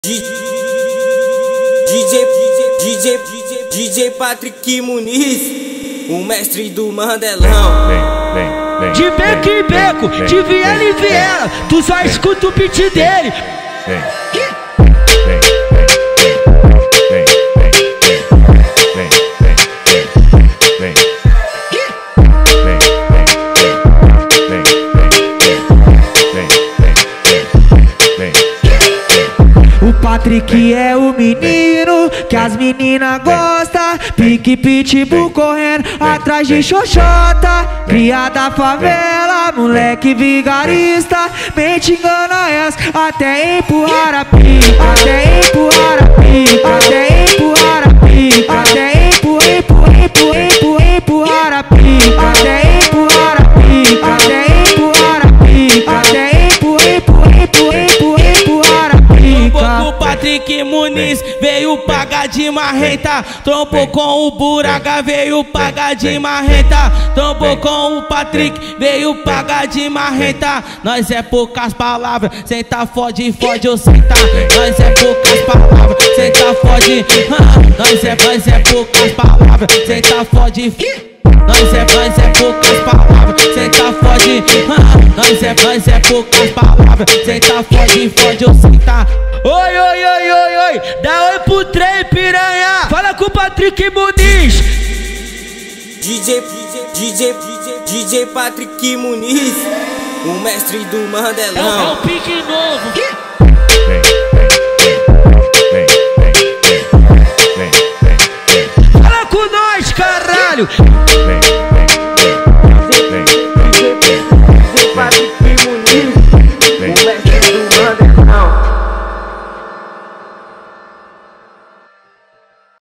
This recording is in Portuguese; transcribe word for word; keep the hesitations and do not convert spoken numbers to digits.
D J, D J, D J Patrick Muniz, o mestre do Mandelão. Vem, vem, vem. De beco em beco, de viela em viela, tu só escuta o beat dele. Vem. O Patrick é o menino que as meninas gostam. Pique pitbull correndo atrás de xoxota. Cria da favela, moleque vigarista. Mente engana elas até empurrar a pica. Até empurrar a pica. Até empurrar a pica. Até empurrar, empurrar, empurrar, empurrar, empurrar a pica. Até empurrar a pica. Até empurrar a pica. Até empurrar, empurrar, empurrar, empurrar, empurrar a pica. O Patrick Muniz veio pagar de marreta. Trombou com o Buraga, veio pagar de marreta. Trombou com o Patrick, veio pagar de marreta. Nós é poucas palavras, senta fode, fode ou senta. Nós é poucas palavras, senta fode. Nós é, nós é poucas palavras, senta fode. Nós é, nós é poucas palavras, senta fode. Nós é, nós é poucas palavras, senta fode, fode ou senta. Oi, oi, oi, oi, oi, dá oi pro trem, piranha. Fala com o Patrick Muniz. D J, D J, D J Patrick Muniz, o mestre do É o, é Mandelão. o pique novo.